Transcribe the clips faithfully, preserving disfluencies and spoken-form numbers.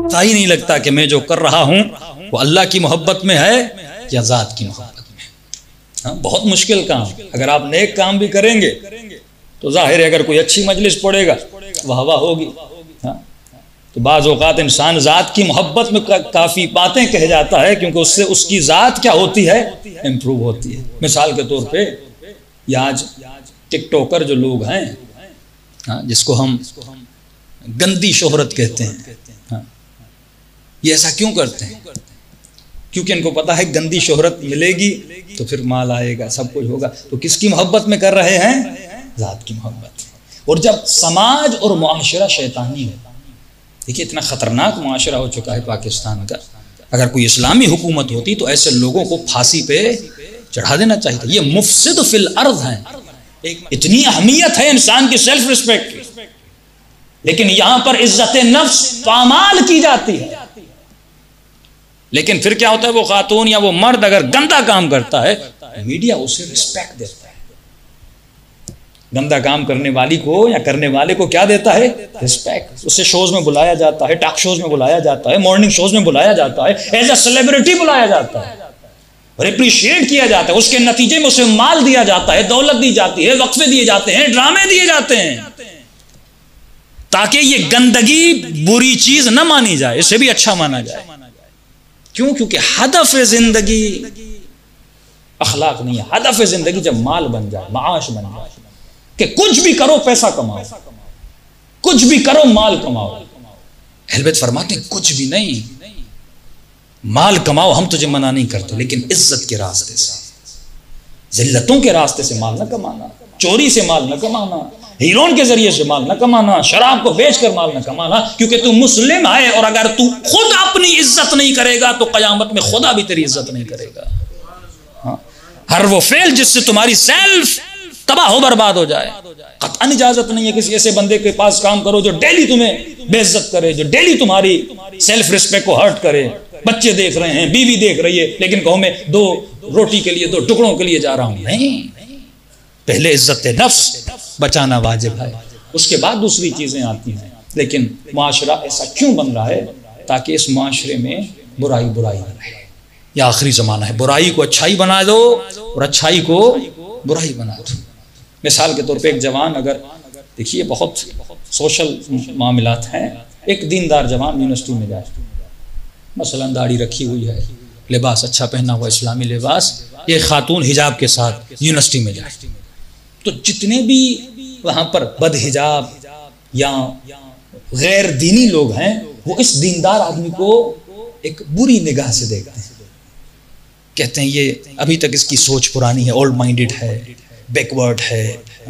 پتہ ہی نہیں لگتا کہ میں جو کر رہا ہوں وہ اللہ کی محبت میں ہے یا ذات کی محبت میں. ہاں بہت مشکل کام. اگر آپ نیک کام بھی کریں گے تو ظاہر ہے اگر کوئی اچھی مجلس پڑے گا واہ واہ ہوگی. ہاں تو بعض اوقات انسان ذات کی محبت میں کافی باتیں کہہ جاتا ہے کیونکہ اس سے اس کی ذات کیا ہوتی ہے, امپروو ہوتی ہے. مثال کے طور پہ یہ آج ٹک ٹاکر جو لوگ ہیں, ہاں جس کو ہم گندی شہرت کہتے ہیں, ہاں یہ ایسا کیوں کرتے ہیں؟ کیونکہ ان کو پتا ہے گندی شہرت ملے گی تو پھر مال آئے گا, سب کچھ ہوگا. تو کس کی محبت میں کر رہے ہیں؟ ذات کی محبت. اور جب سماج اور معاشرہ شیطانی ہے, دیکھیے اتنا خطرناک معاشرہ ہو چکا ہے پاکستان کا, اگر کوئی اسلامی حکومت ہوتی تو ایسے لوگوں کو پھانسی پہ چڑھا دینا چاہیے تھا. یہ مفسد فی الارض ہیں. اتنی اہمیت ہے انسان کی سیلف ریسپیکٹ کی, لیکن یہاں پر عزت نفس پامال کی جاتی ہے. لیکن پھر کیا ہوتا ہے, وہ خاتون یا وہ مرد اگر گندا کام کرتا ہے میڈیا اسے رسپیکٹ دیتا ہے. گندا کام کرنے والی کو یا کرنے والے کو کیا دیتا ہے؟ رسپیکٹ. اسے شوز میں بلایا جاتا ہے, ٹاک شوز میں بلایا جاتا ہے, مارننگ شوز میں بلایا جاتا ہے, ایز اے سیلیبریٹی بلایا جاتا ہے اور اپریشیٹ کیا جاتا ہے. اس کے نتیجے میں اسے مال دیا جاتا ہے, دولت دی جاتی ہے, وقفے دیے جاتے ہیں, ڈرامے دیے جاتے ہیں, تاکہ یہ گندگی بری چیز نہ مانی جائے, اسے بھی اچھا مانا جائے. کیوں؟ کیونکہ ہدف زندگی اخلاق نہیں ہے. ہدف زندگی جب مال بن جائے, معاش بن جائے, کہ کچھ بھی کرو پیسہ کماؤ, کچھ بھی کرو مال کماؤ. اہل بیت فرماتے ہیں کچھ بھی نہیں, مال کماؤ ہم تجھے منع نہیں کرتے, لیکن عزت کے راستے سے, ذلتوں کے راستے سے مال نہ کمانا, چوری سے مال نہ کمانا, ہیرون کے ذریعے سے مال نہ کمانا, شراب کو بیچ کر مال نہ کمانا. کیونکہ تو مسلم ہے اور اگر تو خود اپنی عزت نہیں کرے گا تو قیامت میں خدا بھی تیری عزت نہیں کرے گا. ہاں ہر وہ فعل جس سے تمہاری سیلف تباہ ہو برباد ہو جائے, قطعاً اجازت نہیں ہے کسی ایسے بندے کے پاس کام کرو جو ڈیلی تمہیں بے عزت کرے, جو ڈیلی تمہاری سیلف ریسپیکٹ کو ہرٹ کرے. بچے دیکھ رہے ہیں, بیوی دیکھ رہی ہے, لیکن کہو میں دو روٹی کے لیے, دو ٹکڑوں کے لیے جا رہا ہوں. نہیں, پہلے عزت نفس بچانا واجب ہے, اس کے بعد دوسری چیزیں آتی ہیں. لیکن معاشرہ ایسا کیوں بن رہا ہے؟ تاکہ اس معاشرے میں برائی برائی نہ رہے. یہ آخری زمانہ ہے, برائی کو اچھائی بنا دو اور اچھائی کو برائی بنا دو. مثال کے طور پہ ایک جوان, اگر دیکھیے بہت سوشل معاملات ہیں, ایک دیندار جوان یونیورسٹی میں جائے, مثلا داڑھی رکھی ہوئی ہے, لباس اچھا پہنا ہوا اسلامی لباس, ایک خاتون حجاب کے ساتھ یونیورسٹی میں جائے, تو جتنے بھی وہاں پر بد حجاب یا غیر دینی لوگ ہیں وہ اس دیندار آدمی کو ایک بری نگاہ سے دیکھتے ہیں, کہتے ہیں یہ ابھی تک اس کی سوچ پرانی ہے, اولڈ مائنڈڈ ہے, بیکورڈ ہے.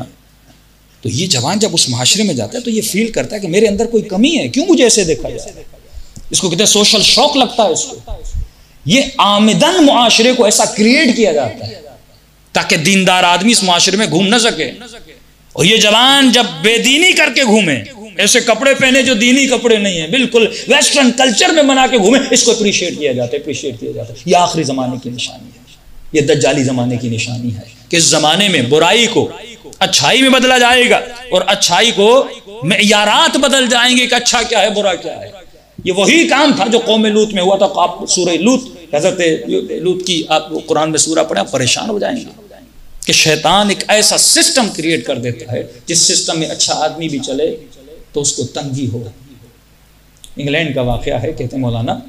تو یہ جوان جب اس معاشرے میں جاتا ہے تو یہ فیل کرتا ہے کہ میرے اندر کوئی کمی ہے, کیوں مجھے ایسے دیکھا جائے. اس کو کہتے ہیں سوشل شوق لگتا ہے اس کو. یہ آمدن معاشرے کو ایسا کریٹ کیا جاتا ہے تاکہ دیندار آدمی اس معاشرے میں گھوم نہ سکے. اور یہ جوان جب بے دینی کر کے گھومے, ایسے کپڑے پہنے جو دینی کپڑے نہیں ہیں, بالکل ویسٹرن کلچر میں بنا کے گھومے, اس کو اپریشیٹ کیا جاتا ہے, اپریشیٹ کیا جاتا ہے. یہ آخری زمانے کی نشانی ہے, یہ دجالی زمانے کی نشانی ہے کہ اس زمانے میں برائی کو اچھائی میں بدلا جائے گا اور اچھائی کو معیارات بدل جائیں گے کہ اچھا کیا ہے, برا کیا ہے. یہ وہی کام تھا جو قوم لوط میں ہوا تھا. آپ سورہ لوط, حضرت لوط کی آپ قرآن میں سورہ پڑھیں, پریشان ہو جائیں گے کہ شیطان ایک ایسا سسٹم کریٹ کر دیتا ہے جس سسٹم میں اچھا آدمی بھی چلے تو اس کو تنگی ہو. انگلینڈ کا واقعہ ہے, کہتے ہیں مولانا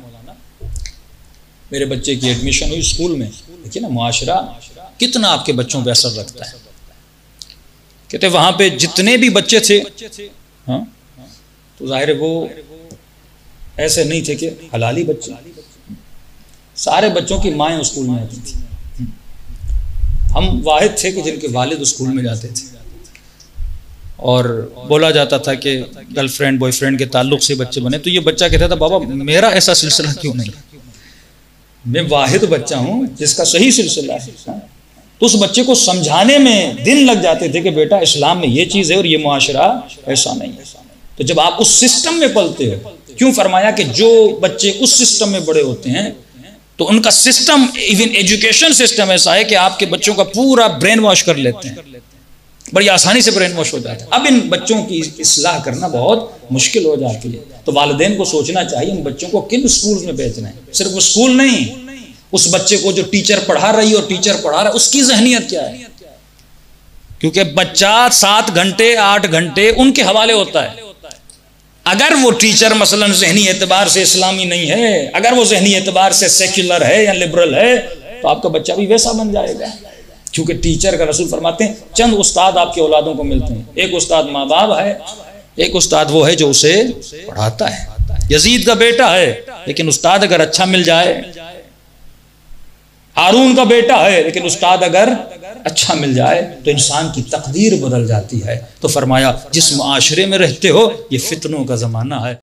میرے بچے کی ایڈمیشن ہوئی اسکول میں, دیکھیے نا معاشرہ کتنا آپ کے بچوں پہ اثر رکھتا ہے. کہتے ہیں وہاں پہ جتنے بھی بچے تھے, ہاں تو ظاہر وہ ایسے نہیں تھے کہ حلالی بچے, سارے بچوں کی مائیں اسکول میں آتی تھیں. ہم واحد تھے کہ جن کے والد اسکول میں جاتے تھے, اور بولا جاتا تھا کہ گرل فرینڈ بوائے فرینڈ کے تعلق سے بچے بنے. تو یہ بچہ کہتا تھا بابا میرا ایسا سلسلہ کیوں نہیں, میں واحد بچہ ہوں جس کا صحیح سلسلہ ہے. تو اس بچے کو سمجھانے میں دن لگ جاتے تھے کہ بیٹا اسلام میں یہ چیز ہے اور یہ معاشرہ ایسا نہیں ہے. تو جب آپ اس سسٹم میں پلتے ہو, کیوں فرمایا کہ جو بچے اس سسٹم میں بڑے ہوتے ہیں تو ان کا سسٹم, ایون ایجوکیشن سسٹم ایسا ہے کہ آپ کے بچوں کا پورا برین واش کر لیتے ہیں. بڑی آسانی سے برین واش ہو جاتا ہے۔ اب ان بچوں کی اصلاح کرنا بہت مشکل ہو جاتی ہے، تو والدین کو سوچنا چاہیے ان بچوں کو کن اسکول میں بھیجنا ہے۔ صرف اسکول نہیں، اس بچے کو جو ٹیچر پڑھا رہی اور ٹیچر پڑھا رہا ہے اس کی ذہنیت کیا ہے، کیونکہ بچہ سات گھنٹے آٹھ گھنٹے ان کے حوالے ہوتا ہے۔ اگر وہ ٹیچر مثلا ذہنی اعتبار سے اسلامی نہیں ہے، اگر وہ ذہنی اعتبار سے سیکولر ہے یا لبرل ہے، تو آپ کا بچہ بھی ویسا بن جائے گا۔ کیونکہ ٹیچر کا رسول فرماتے ہیں چند استاد آپ کے اولادوں کو ملتے ہیں، ایک استاد ماں باپ ہے، ایک استاد وہ ہے جو اسے پڑھاتا ہے۔ یزید کا بیٹا ہے لیکن استاد اگر اچھا مل جائے، ہارون کا بیٹا ہے لیکن استاد اگر اچھا مل جائے تو انسان کی تقدیر بدل جاتی ہے۔ تو فرمایا جس معاشرے میں رہتے ہو یہ فتنوں کا زمانہ ہے۔